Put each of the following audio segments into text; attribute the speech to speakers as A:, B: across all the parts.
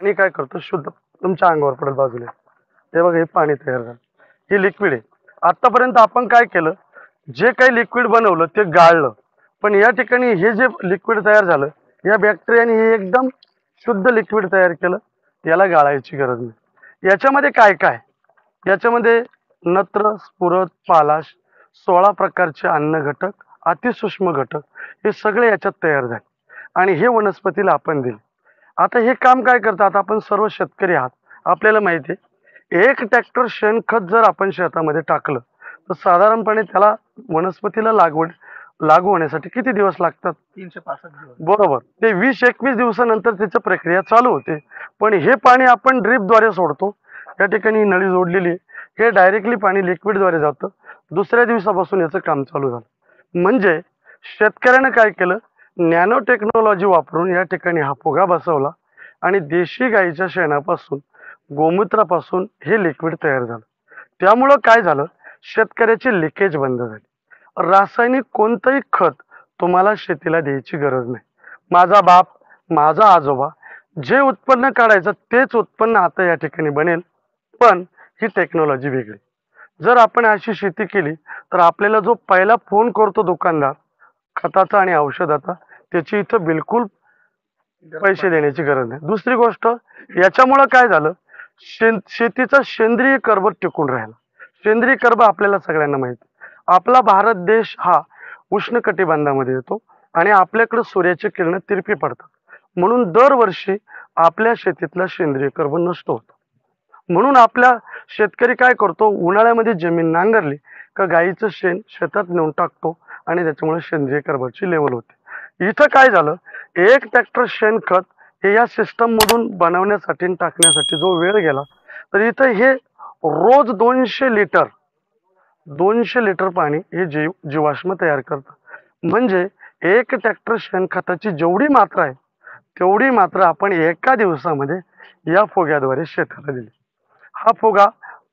A: मी काय करतो, शुद्ध तुमच्या अंगावर पडेल बाजूला. हे बघा, हे पाणी तयार झालं, हे लिक्विड आहे. आतापर्यंत आपण काय केलं, जे काही लिक्विड बनवलं ते गाळलं, पण या ठिकाणी हे जे लिक्विड तयार झालं, या बॅक्टेरियाने हे एकदम शुद्ध लिक्विड तयार केलं. याला गाळायची गरज नाही. याच्यामध्ये काय काय, याच्यामध्ये नत्र, स्फुरद, पालाश, 16 प्रकारचे अन्न घटक, अतिसूक्ष्म घटक हे सगळे याच्यात तयार झाले आणि हे वनस्पतीला आपण दिले. आता हे काम काय करतात, आता आपण सर्व शेतकरी आहात, आपल्याला माहिती आहे, 1 ट्रॅक्टर शेणखत जर आपण शेतामध्ये टाकलं तर साधारणपणे त्याला वनस्पतीला लागू होण्यासाठी किती दिवस लागतात?
B: 365 दिवस.
A: बरोबर. ते 20-21 दिवसानंतर त्याची प्रक्रिया चालू होते. पण हे पाणी आपण ड्रीपद्वारे सोडतो. या ठिकाणी नळी जोडलेली आहे. हे डायरेक्टली पाणी लिक्विडद्वारे जातं. दुसऱ्या दिवसापासून याचं काम चालू झालं. म्हणजे शेतकऱ्यानं काय केलं, नॅनो टेक्नॉलॉजी वापरून या ठिकाणी हा फुगा बसवला आणि देशी गाईच्या शेणापासून, गोमूत्रापासून हे लिक्विड तयार झालं. त्यामुळं काय झालं, शेतकऱ्याची लिकेज बंद झाली. रासायनिक कोणतंही खत तुम्हाला शेतीला द्यायची गरज नाही. माझा बाप, माझा आजोबा जे उत्पन्न काढायचं तेच उत्पन्न आता या ठिकाणी बनेल, पण ही टेक्नॉलॉजी वेगळी. जर आपण अशी शेती केली तर आपल्याला जो पहिला फोन करतो दुकानदार खताचा आणि औषधाचा, त्याची इथं बिलकुल पैसे देण्याची गरज नाही. दुसरी गोष्ट, याच्यामुळं काय झालं, शेतीचा सेंद्रिय कर्ब टिकून राहिला. सेंद्रिय कर्ब आपल्याला सगळ्यांना माहिती, आपला भारत देश हा उष्णकटिबंधामध्ये येतो आणि आपल्याकडे सूर्याची किरण तिरपी पडतात, म्हणून दरवर्षी आपल्या शेतीतला सेंद्रिय कर्ब नष्ट होतो. म्हणून आपला शेतकरी काय करतो, उन्हाळ्यामध्ये जमीन नांगरली का गाईचं शेण शेतात नेऊन टाकतो आणि त्याच्यामुळे सेंद्रिय कर्बाची लेवल होते. इथं काय झालं, 1 ट्रॅक्टर शेणखत हे या सिस्टम मधून बनवण्यासाठी आणि टाकण्यासाठी जो वेळ गेला, तर इथं हे रोज 200 लिटर पाणी हे जीवाश्म तयार करतं. म्हणजे 1 ट्रॅक्टर शेणखताची जेवढी मात्रा आहे तेवढी मात्रा आपण एका दिवसामध्ये या फुग्याद्वारे शेताला दिली. हा फुगा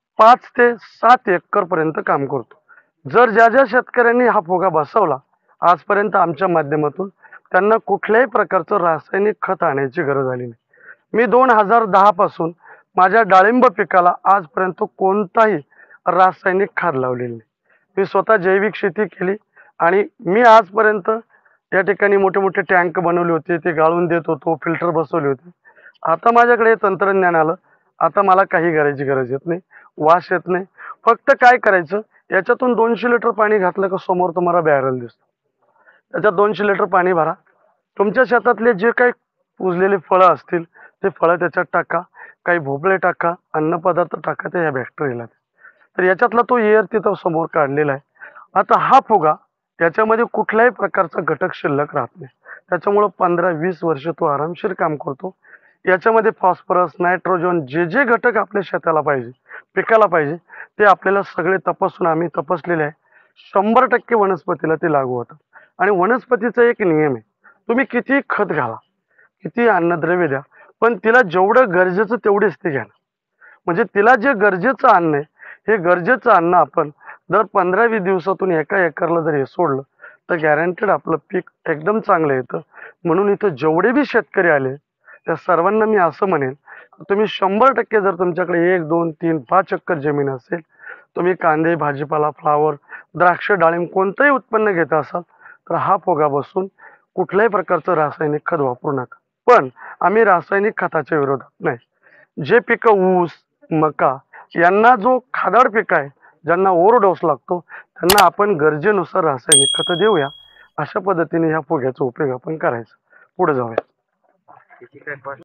A: 5 ते 7 एकर पर्यंत काम करतो. जर ज्या ज्या शेतकऱ्यांनी हा फुगा बसवला आजपर्यंत आमच्या माध्यमातून, त्यांना कुठल्याही प्रकारचं रासायनिक खत आणायची गरज आली नाही. मी 2010 पासून माझ्या डाळिंब पिकाला आजपर्यंत कोणताही रासायनिक खाद लावलेली नाही. मी स्वतः जैविक शेती केली आणि मी आजपर्यंत या ठिकाणी मोठे मोठे टँक बनवले होते, ते गाळून देत होतो, फिल्टर बसवले होते. आता माझ्याकडे हे तंत्रज्ञान आलं, आता मला काही करायची गरज येत नाही, वास येत नाही. फक्त काय करायचं, याच्यातून 200 लिटर पाणी घातलं का समोर तुम्हाला बॅरल दिसतो, त्याच्यात 200 लिटर पाणी भरा. तुमच्या शेतातले जे काही कुजलेले फळं असतील ते फळं त्याच्यात टाका, काही भोपळे टाका, अन्नपदार्थ टाका, ते या बॅक्टेरियाला. तर याच्यातला तो एअर तिथं समोर काढलेला आहे. आता हा फुगा, याच्यामध्ये कुठल्याही प्रकारचा घटक शिल्लक राहत नाही. त्याच्यामुळं 15-20 वर्ष तो आरामशीर काम करतो. याच्यामध्ये फॉस्फरस, नायट्रोजन जे जे घटक आपल्या शेताला पाहिजे, पिकाला पाहिजे, ते आपल्याला सगळे तपासून आम्ही तपासलेले आहे. 100% वनस्पतीला ते लागू होतं. आणि वनस्पतीचा एक नियम आहे, तुम्ही किती खत घाला, किती अन्नद्रव्य द्या, पण तिला जेवढं गरजेचं तेवढेच ते घ्या. म्हणजे तिला जे गरजेचं अन्न आहे, हे गरजेचं अन्न आपण दर 15-20 दिवसातून एका एकरला जर हे सोडलं तर गॅरंटेड आपलं पीक एकदम चांगलं येतं. म्हणून इथं जेवढे बी शेतकरी आले त्या सर्वांना मी असं म्हणेन, तुम्ही 100% जर तुमच्याकडे 1, 2, 3, 5 एकर जमीन असेल, तुम्ही कांदे, भाजीपाला, फ्लावर, द्राक्ष, डाळिंब कोणतंही उत्पन्न घेत असाल तर हा फुगा बसून कुठल्याही प्रकारचं रासायनिक खत वापरू नका. पण आम्ही रासायनिक खताच्या विरोधात नाही. जे पिकं ऊस, मका यांना जो खादाड पीक आहे, ज्यांना ओव्हरडोस लागतो, त्यांना आपण गरजेनुसार रासायनिक खतं देऊया. अशा पद्धतीने ह्या फुग्याचा उपयोग आपण करायचा. पुढे जाऊया.